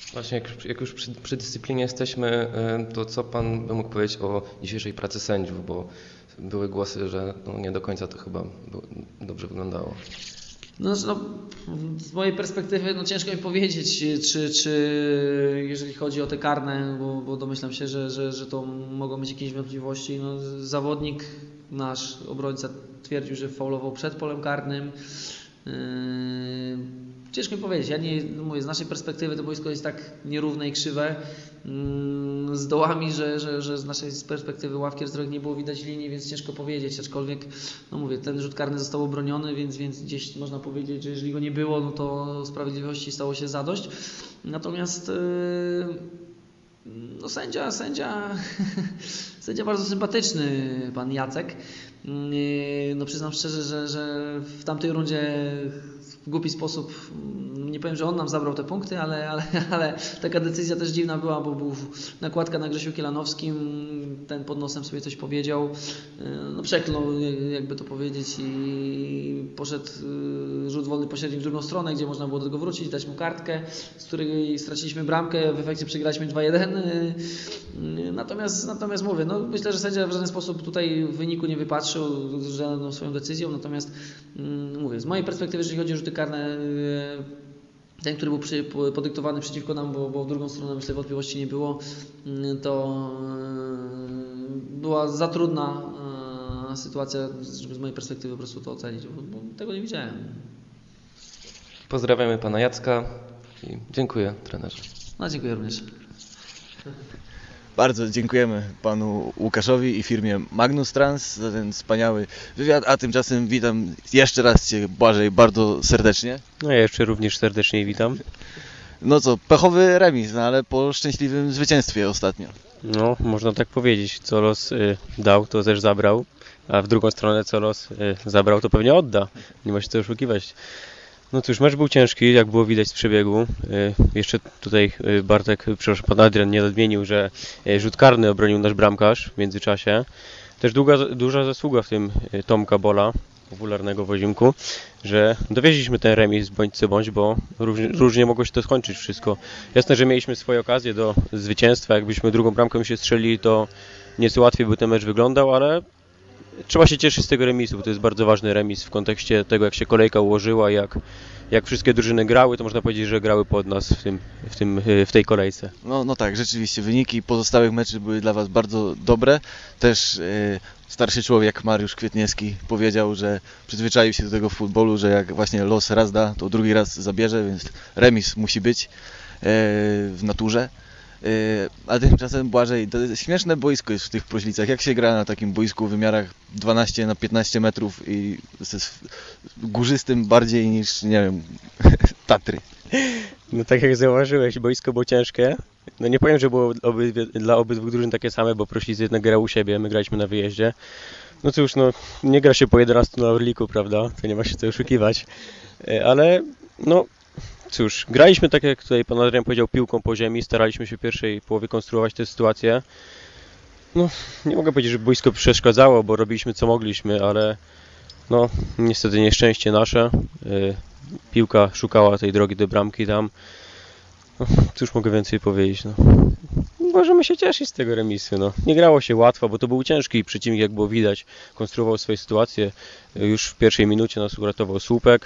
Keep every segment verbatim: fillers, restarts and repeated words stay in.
Właśnie jak, jak już przy, przy dyscyplinie jesteśmy, to co Pan by mógł powiedzieć o dzisiejszej pracy sędziów, bo były głosy, że no nie do końca to chyba dobrze wyglądało. No, no, z mojej perspektywy no, ciężko mi powiedzieć, czy, czy jeżeli chodzi o te karne, bo, bo domyślam się, że, że, że to mogą mieć jakieś wątpliwości. No, zawodnik, nasz obrońca twierdził, że faulował przed polem karnym. Yy, ciężko mi powiedzieć. Ja nie no mówię, z naszej perspektywy to boisko jest tak nierówne i krzywe yy, z dołami, że, że, że z naszej perspektywy ławki rozrojowych nie było widać linii, więc ciężko powiedzieć. Aczkolwiek, no mówię, ten rzut karny został obroniony, więc, więc gdzieś można powiedzieć, że jeżeli go nie było, no to sprawiedliwości stało się zadość. Natomiast yy, no sędzia, sędzia, sędzia bardzo sympatyczny, pan Jacek. No przyznam szczerze, że, że w tamtej rundzie w głupi sposób, nie powiem, że on nam zabrał te punkty, ale, ale, ale taka decyzja też dziwna była, bo był nakładka na Grzesiu Kielanowskim, ten pod nosem sobie coś powiedział, no przeklął, jakby to powiedzieć, i poszedł rzut wolny pośredni w drugą stronę, gdzie można było do tego wrócić, dać mu kartkę, z której straciliśmy bramkę, w efekcie przegraliśmy dwa jeden. Natomiast, natomiast mówię, no myślę, że sędzia w żaden sposób tutaj w wyniku nie wypatrzył żadną swoją decyzją, natomiast mówię, z mojej perspektywy, jeżeli chodzi o rzuty karne, ten, który był przy, podyktowany przeciwko nam, bo, bo w drugą stronę myślę wątpliwości nie było, to była za trudna sytuacja, żeby z mojej perspektywy po prostu to ocenić, bo, bo tego nie widziałem. Pozdrawiamy pana Jacka i dziękuję trenerze. No dziękuję również. Bardzo dziękujemy panu Łukaszowi i firmie Magnus Trans za ten wspaniały wywiad, a tymczasem witam jeszcze raz Cię, Błażej, bardzo serdecznie. No ja jeszcze również serdecznie witam. No co, pechowy remis, no ale po szczęśliwym zwycięstwie ostatnio. No, można tak powiedzieć, co los y, dał, to też zabrał, a w drugą stronę co los y, zabrał, to pewnie odda. Nie ma się co oszukiwać. No cóż, mecz był ciężki, jak było widać z przebiegu. Jeszcze tutaj Bartek, przepraszam, pan Adrian nie nadmienił, że rzut karny obronił nasz bramkarz w międzyczasie. Też długa, duża zasługa w tym Tomka Bola, popularnego w Ozimku, że dowieźliśmy ten remis bądź co bądź, bo różnie, różnie mogło się to skończyć wszystko. Jasne, że mieliśmy swoje okazje do zwycięstwa, jakbyśmy drugą bramkę się strzelili, to nieco łatwiej by ten mecz wyglądał, ale trzeba się cieszyć z tego remisu, bo to jest bardzo ważny remis w kontekście tego, jak się kolejka ułożyła, jak, jak wszystkie drużyny grały, to można powiedzieć, że grały pod nas w, tym, w, tym, w tej kolejce. No, no tak, rzeczywiście wyniki pozostałych meczy były dla Was bardzo dobre. Też yy, starszy człowiek Mariusz Kwietniewski powiedział, że przyzwyczaił się do tego w futbolu, że jak właśnie los raz da, to drugi raz zabierze, więc remis musi być yy, w naturze. A tymczasem, Błażej, to jest śmieszne boisko jest w tych Proślicach. Jak się gra na takim boisku w wymiarach dwanaście na piętnaście metrów i z górzystym bardziej niż, nie wiem, Tatry? No tak jak zauważyłeś, boisko było ciężkie. No nie powiem, że było obydwie, dla obydwu drużyn takie same, bo Proślicy jednak grał u siebie, my graliśmy na wyjeździe. No cóż, no nie gra się po jedenastu na Orliku, prawda? To nie ma się co oszukiwać. Ale no... Cóż, graliśmy tak jak tutaj pan Adrian powiedział, piłką po ziemi, staraliśmy się w pierwszej połowie konstruować tę sytuację. No, nie mogę powiedzieć, że boisko przeszkadzało, bo robiliśmy co mogliśmy, ale no, niestety nieszczęście nasze. Yy, piłka szukała tej drogi do bramki tam. No, cóż mogę więcej powiedzieć, no. Możemy się cieszyć z tego remisu, no. Nie grało się łatwo, bo to był ciężki przeciwnik, jak było widać. Konstruował swoje sytuacje. Już w pierwszej minucie nas uratował słupek.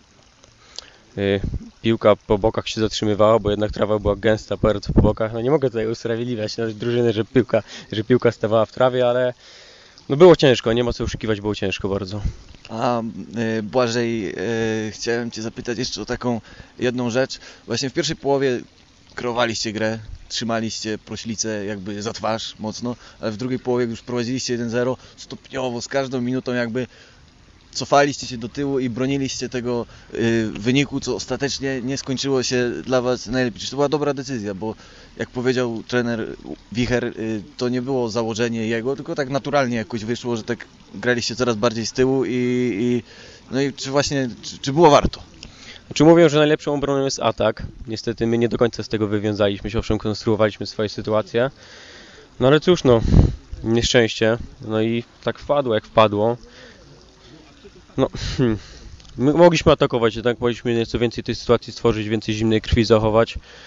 Piłka po bokach się zatrzymywała, bo jednak trawa była gęsta bardzo po bokach. No nie mogę tutaj usprawiedliwiać nawet drużyny, że piłka, że piłka stawała w trawie, ale no było ciężko, nie ma co oszukiwać, było ciężko bardzo. A y, Błażej, y, chciałem Cię zapytać jeszcze o taką jedną rzecz. Właśnie w pierwszej połowie kreowaliście grę, trzymaliście Proślicę jakby za twarz mocno, ale w drugiej połowie, jak już prowadziliście jeden zero, stopniowo, z każdą minutą jakby cofaliście się do tyłu i broniliście tego y, wyniku, co ostatecznie nie skończyło się dla Was najlepiej. Czy to była dobra decyzja, bo jak powiedział trener Wicher, y, to nie było założenie jego, tylko tak naturalnie jakoś wyszło, że tak graliście coraz bardziej z tyłu i, i no i czy właśnie, czy, czy było warto? Znaczy mówią, że najlepszą obroną jest atak. Niestety my nie do końca z tego wywiązaliśmy się, owszem konstruowaliśmy swoje sytuacje. No ale cóż, no, nieszczęście. No i tak wpadło jak wpadło. No, hmm. My mogliśmy atakować, jednak mogliśmy nieco więcej tej sytuacji stworzyć, więcej zimnej krwi zachować.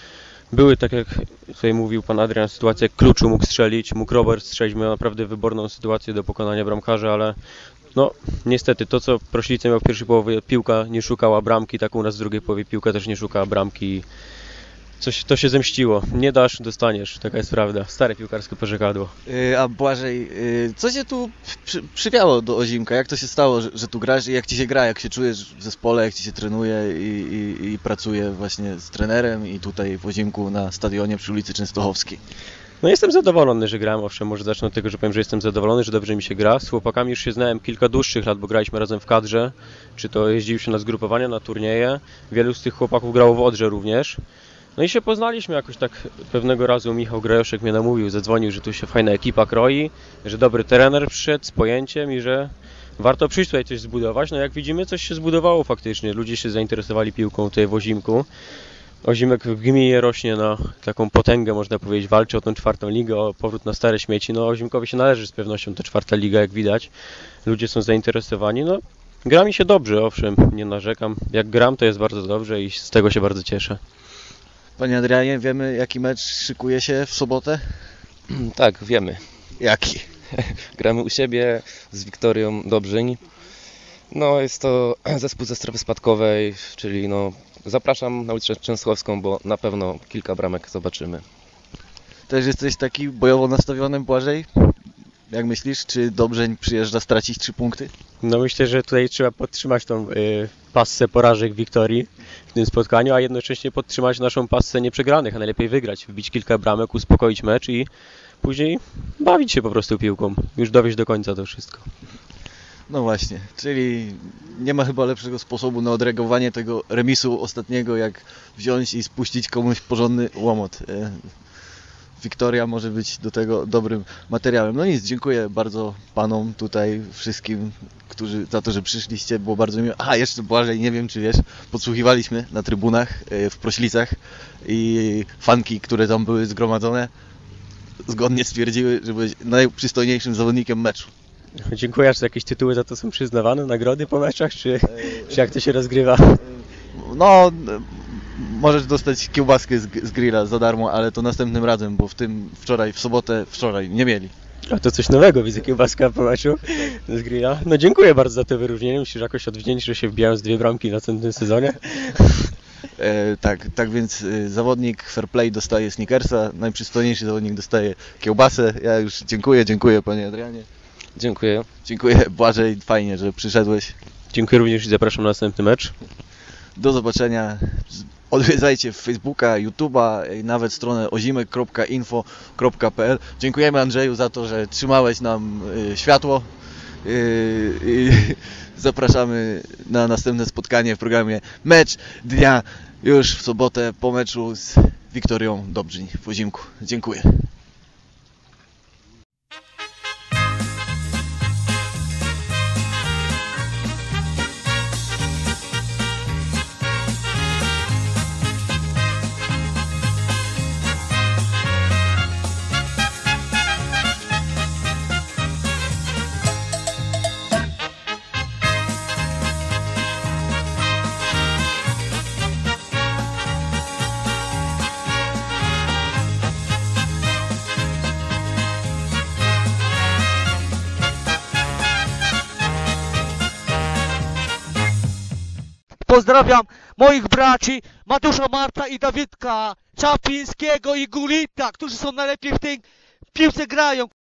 były, tak jak tutaj mówił pan Adrian, sytuacje jak Kluczu mógł strzelić, mógł Robert strzelić, miał naprawdę wyborną sytuację do pokonania bramkarza, ale no niestety to, co Proślice miał w pierwszej połowie, piłka nie szukała bramki, tak u nas w drugiej połowie piłka też nie szukała bramki. Coś, to się zemściło. Nie dasz, dostaniesz. Taka jest prawda. Stare piłkarskie pożegnadło. Yy, a Błażej, yy, co cię tu przy, przywiało do Ozimka? Jak to się stało, że, że tu grasz i jak ci się gra, jak się czujesz w zespole, jak ci się trenuje i, i, i pracuje właśnie z trenerem i tutaj w Ozimku na stadionie przy ulicy Częstochowskiej? No jestem zadowolony, że grałem. Owszem, może zacznę od tego, że powiem, że jestem zadowolony, że dobrze mi się gra. Z chłopakami już się znałem kilka dłuższych lat, bo graliśmy razem w kadrze. Czy to jeździliśmy na zgrupowania, na turnieje. Wielu z tych chłopaków grało w Odrze również. No i się poznaliśmy jakoś tak pewnego razu. Michał Grajoszek mnie namówił, zadzwonił, że tu się fajna ekipa kroi, że dobry trener przyszedł z pojęciem i że warto przyjść tutaj coś zbudować. No jak widzimy, coś się zbudowało faktycznie. Ludzie się zainteresowali piłką tutaj w Ozimku. Ozimek w gminie rośnie na taką potęgę, można powiedzieć, walczy o tę czwartą ligę, o powrót na stare śmieci. No Ozimkowi się należy z pewnością ta czwarta liga, jak widać. Ludzie są zainteresowani. No gra mi się dobrze, owszem, nie narzekam. Jak gram, to jest bardzo dobrze i z tego się bardzo cieszę. Panie Adrianie, wiemy, jaki mecz szykuje się w sobotę? Tak, wiemy. Jaki? Gramy u siebie z Wiktorią Dobrzyń. No jest to zespół ze strefy spadkowej, czyli no zapraszam na ulicę Częstochowską, bo na pewno kilka bramek zobaczymy. Też jesteś taki bojowo nastawiony, Błażej? Jak myślisz, czy Dobrzeń przyjeżdża stracić trzy punkty? No myślę, że tutaj trzeba podtrzymać tą y, passę porażek Wiktorii w tym spotkaniu, a jednocześnie podtrzymać naszą passę nieprzegranych, a najlepiej wygrać, wbić kilka bramek, uspokoić mecz i później bawić się po prostu piłką, już dowieść do końca to wszystko. No właśnie, czyli nie ma chyba lepszego sposobu na odreagowanie tego remisu ostatniego, jak wziąć i spuścić komuś porządny łomot. Wiktoria może być do tego dobrym materiałem. No nic, dziękuję bardzo panom tutaj, wszystkim, którzy za to, że przyszliście, było bardzo miło. A jeszcze Błażej, nie wiem czy wiesz, podsłuchiwaliśmy na trybunach w Proślicach i fanki, które tam były zgromadzone, zgodnie stwierdziły, że byłeś najprzystojniejszym zawodnikiem meczu. Dziękuję, czy jakieś tytuły za to są przyznawane, nagrody po meczach, czy, czy jak to się rozgrywa? No, możesz dostać kiełbaskę z, z grilla za darmo, ale to następnym razem, bo w tym wczoraj, w sobotę, wczoraj nie mieli. A to coś nowego, widzę kiełbaska po meczu z grilla. No dziękuję bardzo za to wyróżnienie, myślę, że jakoś odwdzięcz, że się wbijają z dwie bramki w następnym sezonie. E, tak, tak więc e, zawodnik fair play dostaje sneakersa, najprzystojniejszy zawodnik dostaje kiełbasę. Ja już dziękuję, dziękuję panie Adrianie. Dziękuję. Dziękuję Błażej, fajnie, że przyszedłeś. Dziękuję również i zapraszam na następny mecz. Do zobaczenia. Odwiedzajcie Facebooka, YouTube'a, nawet stronę ozimek kropka info kropka p l. Dziękujemy Andrzeju za to, że trzymałeś nam y, światło. Y, y, zapraszamy na następne spotkanie w programie Mecz Dnia już w sobotę po meczu z Wiktorią Dobrzyń w Ozimku. Dziękuję. Pozdrawiam moich braci Mateusza Marta i Dawidka Czaplińskiego i Gulita, którzy są najlepiej w tej piłce grają.